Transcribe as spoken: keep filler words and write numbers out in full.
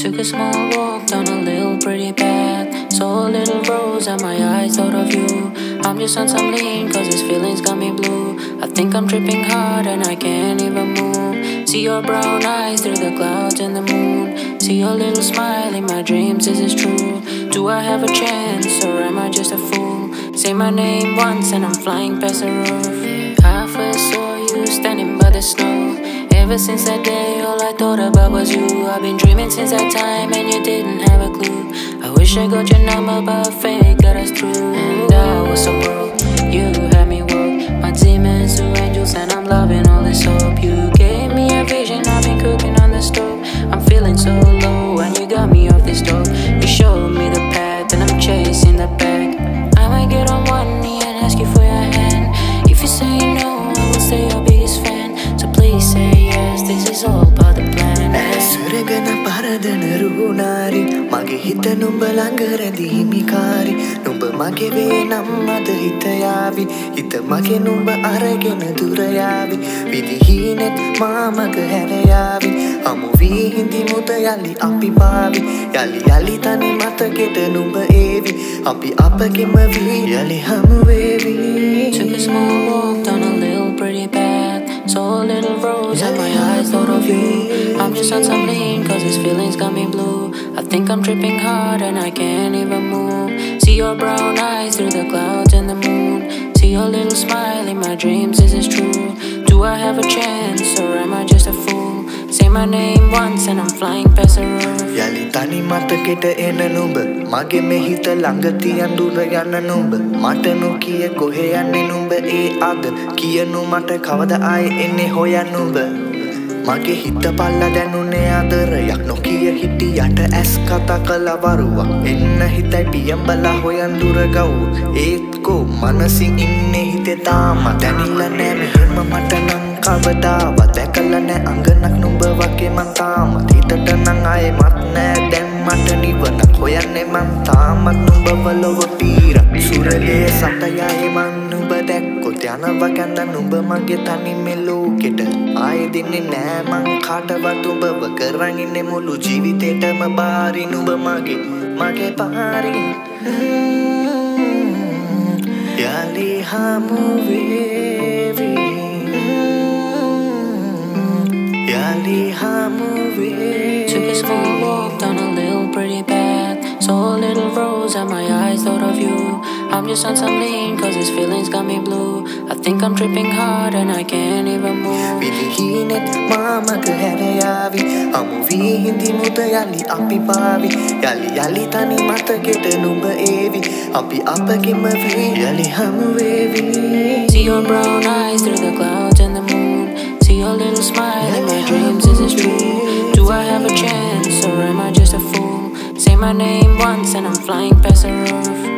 Took a small walk down a little pretty path. Saw a little rose and my eyes thought of you. I'm just on some lean cause these feelings got me blue. I think I'm tripping hard and I can't even move. See your brown eyes through the clouds and the moon. See your little smile in my dreams, is this true? Do I have a chance or am I just a fool? Say my name once and I'm flying past the roof. Yeah, I first saw you standing by the snow. Ever since that day, all I thought about was you. I've been dreaming since that time and you didn't have a clue. I wish I got your number but fate got us through. And I was so broke, you had me woke. My demons to angels and I'm loving all this hope. You gave me a vision, I've been cooking on the stove. I'm feeling so low and you got me off this dope. You showed me the path and I'm chasing the back. I might get on one knee and ask you for your hand. If you say no, I will stay your biggest fan. So please say yes, this is all part the plan. Suragana paradana runari mage hita numba langaradi himikari numba mage ve nammada hita yavi hita mage numba aragena dura yavi vidihinet mamaga hera yavi amu vi hindi muda yali api pavi yali yali tani mataketa numba evi api apagema vi yali hamu vevi. Took a small walk down a little pretty path. Saw a little rose and my eyes thought of you. I'm just on some lean cause these feelings got me blue. I think I'm tripping hard and I can't even move. See your brown eyes through the clouds and the moon. See your little smile in my dreams, is this true? Do I have a chance or am I just a fool? Say my name once and I'm flying past the roof. Yali tani mataketa ena numba mage me hita langa tiyan dura yanna numba mata nokiya kohe yanne numba e ada kiyanu mata kawada aaye enne hoya numba mage hita palla danune adarayak nokiya hitti yata as kata kala waruwa enna hitai piyambala hoyan dura gawu et ko manasin inne hite tama danilla ne mehema mata nan kawadawa dakala ne anganak numba wage man tama hitata nan aaye mat ne dem mata niwanak hoyanne man tamat numba walowa pira surale satayaye man numba dakkot yanawa ganda numba mage tani me loketa aaye dinne nෑ man කාටවත් උඹව කරන් ඉන්නේ මුළු ජීවිතේටම බාරි නුඹ මගේ මගේ පාරි යලි හමු වේවි යලි හමු වේවි. Took a small walk down a little pretty path. Saw a little rose and my eyes thought of you. I'm just on some lean cause these feelings got me blue. I think I'm tripping hard and I can't even move. Vidihinet mamaga hera yavi amu vi hindi muda yali api pavi yali yali tani mataketa numba evi api apagema vi yali hamu vevi. See your brown eyes through the clouds and the moon. See your little smile in my dreams, is this true? Do I have a chance or am I just a fool? Say my name once and I'm flying past the roof.